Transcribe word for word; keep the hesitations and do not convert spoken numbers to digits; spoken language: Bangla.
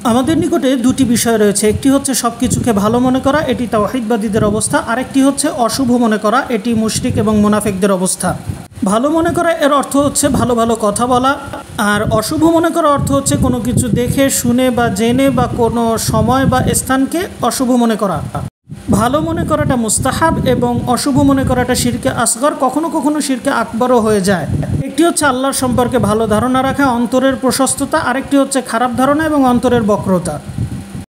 আমাদের নিকটে দুটি বিষয় রয়েছে, একটি হচ্ছে সব কিছুকে ভালো মনে করা, এটি তাওহীদবাদীদের অবস্থা, আরেকটি হচ্ছে অশুভ মনে করা, এটি মুশরিক এবং মুনাফিকদের অবস্থা। ভালো মনে করা এর অর্থ হচ্ছে ভালো ভালো কথা বলা, আর অশুভ মনে করা অর্থ হচ্ছে কোনো কিছু দেখে শুনে বা জেনে বা কোনো সময় বা স্থানকে অশুভ মনে করা। ভালো মনে করাটা মুস্তাহাব এবং অশুভ মনে করাটা শিরকে আসগর, কখনো কখনো শিরকে আকবরও হয়ে যায়। একটি হচ্ছে আল্লাহর সম্পর্কে ভালো ধারণা রাখা, অন্তরের প্রশস্ততা, আরেকটি হচ্ছে খারাপ ধারণা এবং অন্তরের বক্রতা।